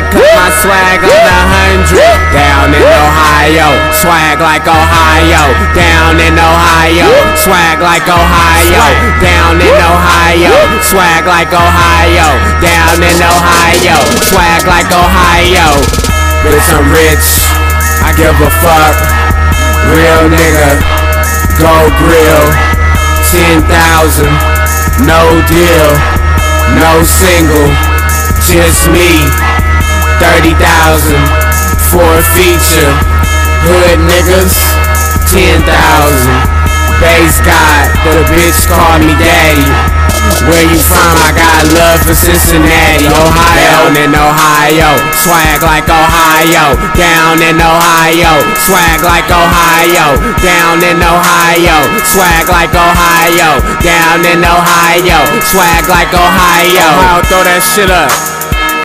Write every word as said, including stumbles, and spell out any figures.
hundred, cut my swag on the hundred. Down in Ohio, swag like Ohio. Down in Ohio, swag like Ohio. Down in Ohio, swag like Ohio. Down in Ohio, swag like Ohio. Bitch, I'm rich, I give a fuck. Real nigga, go grill. Ten thousand, no deal, no single, just me. Thirty thousand, for a feature. Hood niggas, ten thousand. Base God, the bitch called me daddy. Where you from? I got love for Cincinnati. Ohio. Down in Ohio, swag like Ohio. Down in Ohio, swag like Ohio. Down in Ohio, swag like Ohio. Down in Ohio, swag like Ohio. Ohio, throw that shit up.